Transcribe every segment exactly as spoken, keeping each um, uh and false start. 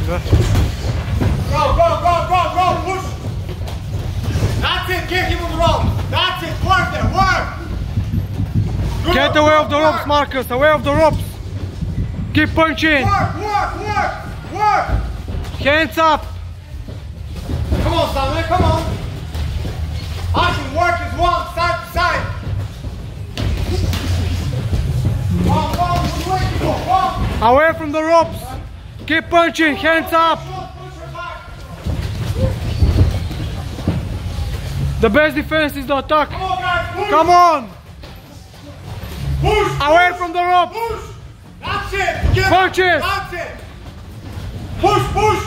Sve. Go, go, go, go, go, push! That's it, get him on the rope! That's it, work there, work! Good. Get away of the ropes, Marcus, away of the ropes! Keep punching! Work, work, work, work! Hands up! Come on, Samuel, come on! I can work is one, side to side! One, one, wait, one, one! Away from the ropes! Keep punching, hands up! The best defense is the attack. Come on, guys, push. Come on! Push! Away push, from the rope! Push! That's it! Get Punches! That's it! Push, push!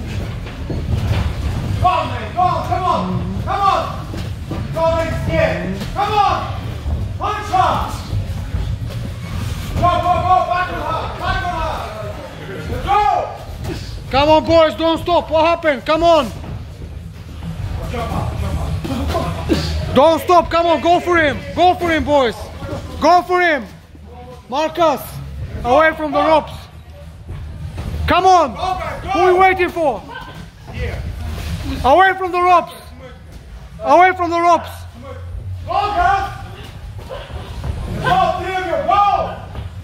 Come on, man, go on, come on! Come on! Don't make scared! Come on! Punch her! Go, go, go! Back on her! Back on her! Let's go! Come on, boys, don't stop. What happened? Come on! Jump up, jump up. Don't stop, come on, go for him! Go for him, boys! Go for him! Marcus! Away from the ropes! Come on! Go, guys, go. Who are we waiting for? Here. Away from the ropes! Away from the ropes! Go, guys! Go, three of you, go!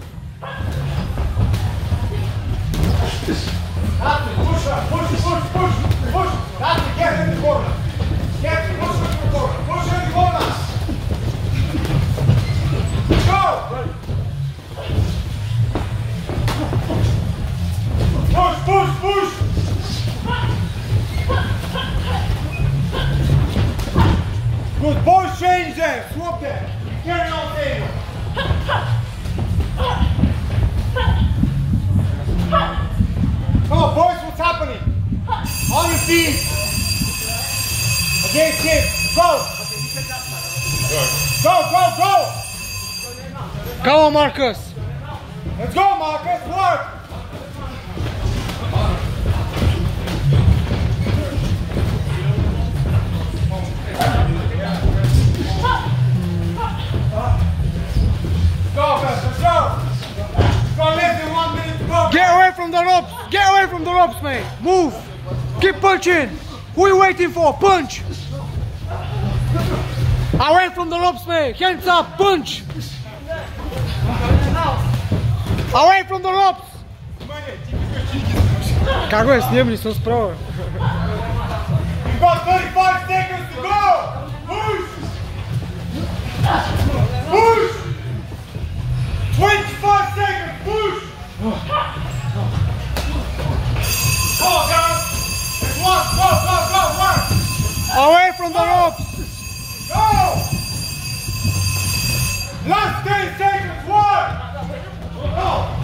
That's it, push her, push, push, push, push! That's it, get in the corner! Get it, push her in the corner, push her in the corner! Go! Push, push, push! Good, boys change there, swap there. Get it on table. Come on, boys, what's happening? On your feet. Against him. Go. Go, go, go. Come on, Marcus! Let's go, Marcus, work. Go, guys, let's go. Go, less than one minute to go. Get away from the ropes! Get away from the ropes, mate! Move! Keep punching! Who are you waiting for? Punch! Away from the ropes, mate! Hands up! Punch! Away from the ropes! Kako je, snimni sam spravo. You've got thirty-five seconds to go. Push. Push. twenty-five seconds. Push. Go, guys. There's one. Go, go, go. One. Away from the ropes! Go. Last ten seconds. One. Go.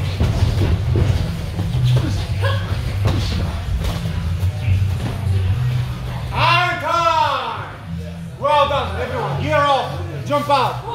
And time. Well done, everyone. Gear off. Jump out.